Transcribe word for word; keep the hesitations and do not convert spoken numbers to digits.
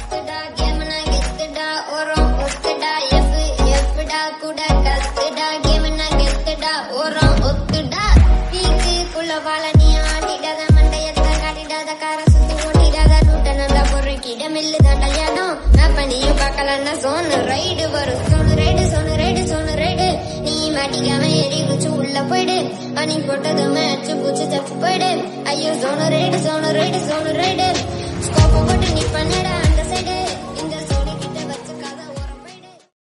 கத்துடா கேம்னா கெத்துடா ஓரம் ஒத்துடா எஃப் எஃப்டா கூட கத்துடா கேம்னா கெத்துடா ஓரம் ஒத்துடா பீக்குள்ள வாழ நீ ஆடிடாத மண்டையத்த காட்டிடாத கார சுத்தி ஓட்டிடாத நூட்ட நல்லா பொறுக்கிட மில்லுதான் கல்யாணம் அப்ப நீயும் பார்க்கலன்னா சோனு ரைடு வரும் Sonu ride Sonu ride Sonu ride நீ மாட்டிக்காம ஏறி குச்சு உள்ள போயிடு அணி போட்டது மேட்ச் பூச்சி தப்பு போயிடு ஐயோ Sonu ride Sonu ride Sonu ride ஸ்கோப்ப போட்டு நீ பண்ணடா